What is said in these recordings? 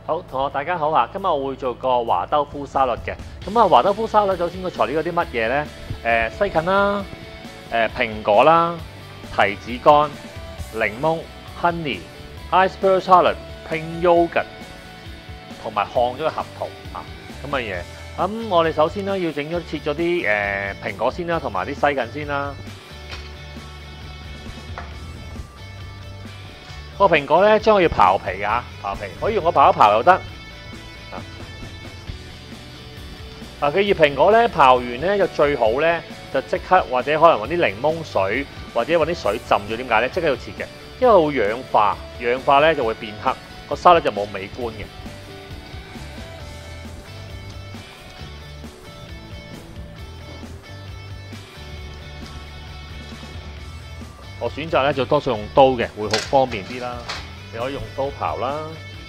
好，同學大家好啊！今日我會做個華兜夫沙律嘅。咁啊，華兜夫沙律首先個材料有啲乜嘢呢？西芹啦、蘋果啦、提子乾、檸檬、honey、iceberg salad、pink yogurt 同埋烘咗嘅合桃啊，咁嘅嘢。咁我哋首先咧要切咗啲蘋果先啦，同埋啲西芹先啦。個蘋果咧將佢要刨皮㗎，刨皮可以用個刨一刨又得。佢要蘋果咧刨完咧就最好咧就即刻或者可能揾啲檸檬水或者揾啲水浸咗，點解咧？即刻要切嘅，因為會氧化，氧化咧就會變黑，個沙律就冇美觀嘅。我選擇咧就多數用刀嘅，會好方便啲啦。你可以用刀刨啦。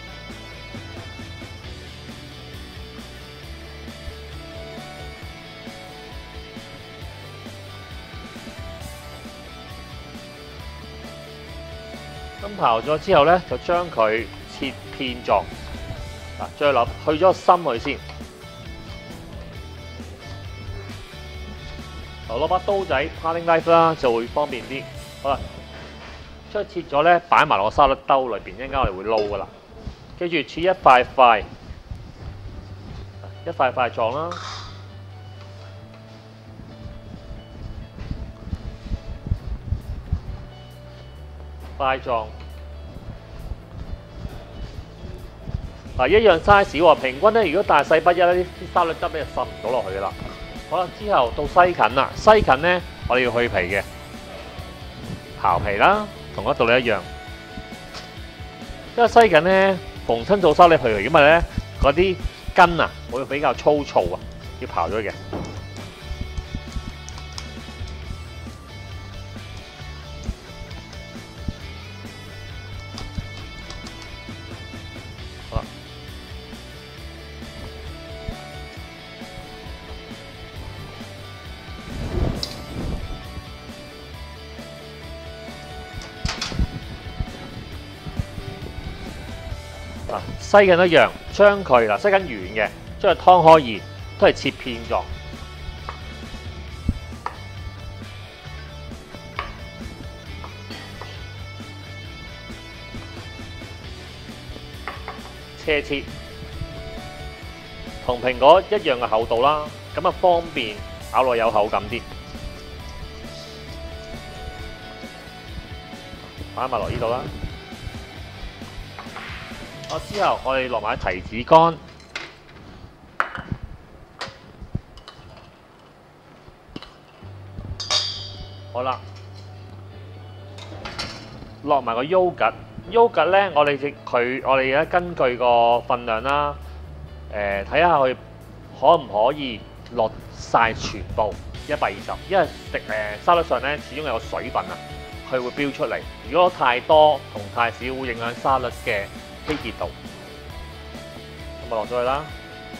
咁刨咗之後咧，就將佢切片狀。再去咗心佢先。攞把刀仔 parting knife 啦，就會方便啲。好啦，將切咗咧，擺埋落個沙律兜裏邊，一陣間我哋會撈噶啦。記住切一塊塊，一塊塊狀啦。塊狀一樣 size 喎，平均咧，如果大細不一咧，啲沙律汁咧就滲唔到落去噶啦。好啦，之後到西芹啦，西芹咧我哋要去皮嘅。刨皮啦，同一道理一樣。因為西芹咧，逢親做沙律去皮，因為咧嗰啲根啊會比較粗糙啊，要刨咗嘅。好啦，西芹一樣，將佢西芹圓嘅，將佢劏開熱，都係切片狀。斜切，同蘋果一樣嘅厚度啦，咁啊方便咬落有口感啲。擺埋落呢度啦。之後我哋落埋提子乾，好啦，落埋個yogurt 咧，我哋而家根據個份量啦，睇下佢可唔可以落晒全部120，因為沙律上咧始終有個水分啊，佢會飆出嚟。如果太多同太少，會影響沙律嘅稀結度，咁咪落咗去啦。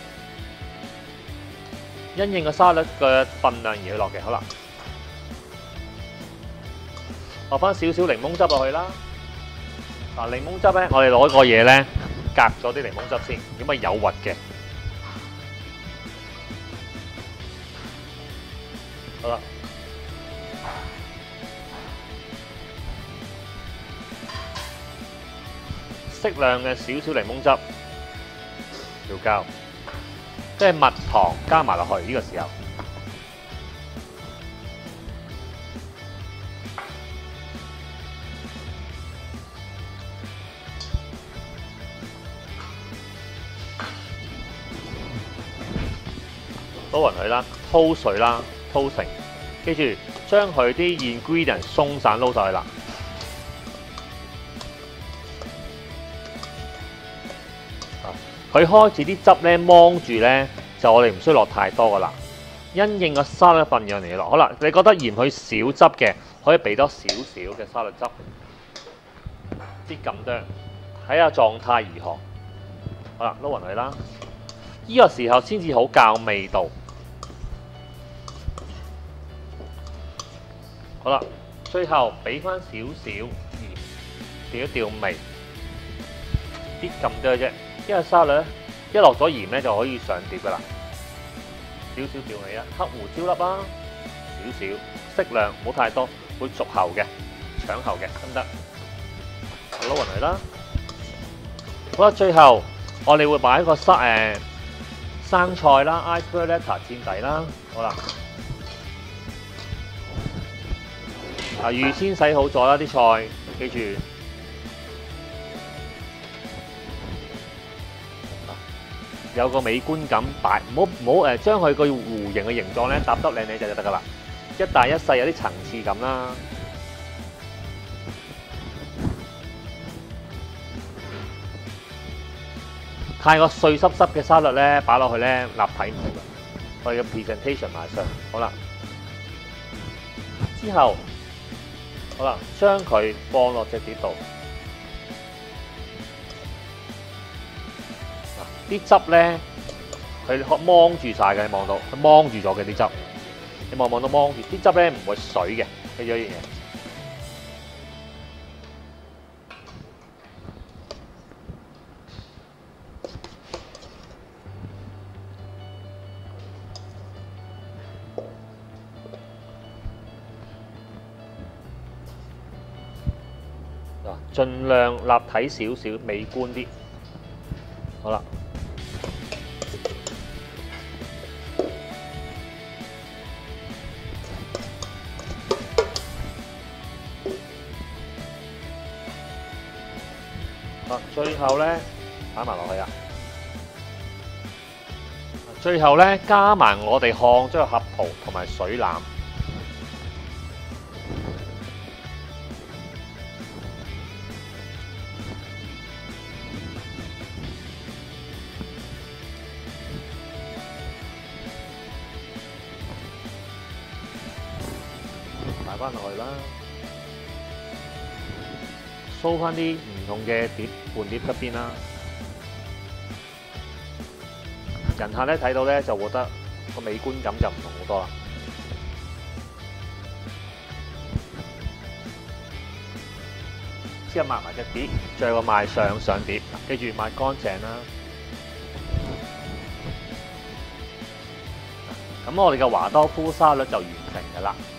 因應個沙律嘅份量而去落嘅，好啦。落翻少少檸檬汁落去啦。檸檬汁咧，我哋攞個嘢咧，隔咗啲檸檬汁先，如果咪有核嘅。好啦。適量嘅少少檸檬汁調校，即係蜜糖加埋落去呢個時候，撈勻佢啦，撈水啦，撈成，記住將佢啲 ingredient 鬆散撈晒去啦。佢開始啲汁咧芒住咧，就我哋唔需要落太多噶啦，因應個沙律份量嚟落。好啦，你覺得嫌佢少汁嘅，可以俾多少少嘅沙律汁，啲咁多，睇下狀態如何。好啦，撈勻佢啦，呢個時候先至好校味道。好啦，最後俾翻少少鹽，調一調味，啲咁多啫。 因為沙律咧一落咗鹽咧就可以上碟噶啦。少少調味啊，黑胡椒粒啦，少少，適量，唔好太多，會續喉嘅，搶喉嘅，得唔得？撈勻佢啦。好啦，最後我哋會擺一個生菜啦 ，iceberg lettuce 墊底啦，好啦。預先洗好咗啦啲菜，記住。有個美觀感，唔好將佢個弧形嘅形狀咧搭得靚靚就得噶啦，一大一細有啲層次感啦。太過碎濕濕嘅沙律咧，擺落去咧立體唔好嘅。我哋嘅 presentation 埋上，好啦。之後，好啦，將佢放落隻碟度。啲汁咧，佢芒住晒嘅，你望到佢芒住咗嘅啲汁，你望到芒住啲汁咧，唔會水嘅，記住一樣嘢。盡量立體少少，美觀啲。好啦。最後咧擺埋落去啊！最後咧加埋我哋烘咗個合桃同埋水腩，擺翻落去啦。掃翻啲唔同嘅碟盤碟側邊啦，人客咧睇到咧就覺得個美觀感就唔同好多啦。之後抹埋隻碟，最後抹上碟，記住抹乾淨啦。咁我哋嘅華多夫沙律就完成㗎啦。